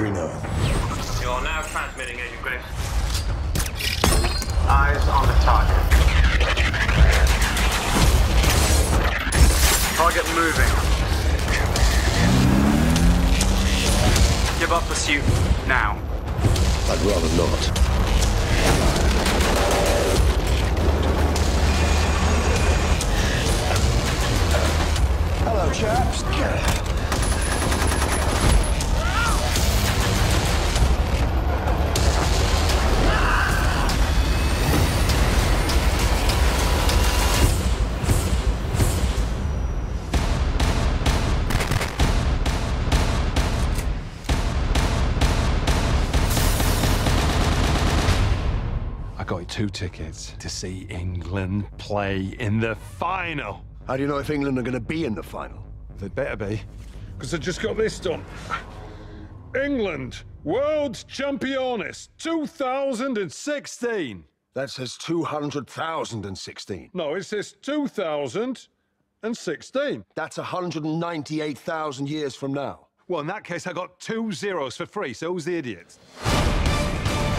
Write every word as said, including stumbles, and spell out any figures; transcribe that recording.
three nine. You are now transmitting, Agent Grace. Eyes on the target. Target moving. Give up pursuit now. I'd rather not. Hello, chaps. I got you two tickets to see England play in the final. How do you know if England are going to be in the final? They'd better be, because I just got this done. England, World Championes, two thousand sixteen. That says two hundred thousand sixteen. No, it says two thousand sixteen. That's one hundred ninety-eight thousand years from now. Well, in that case, I got two zeros for free, so who's the idiot?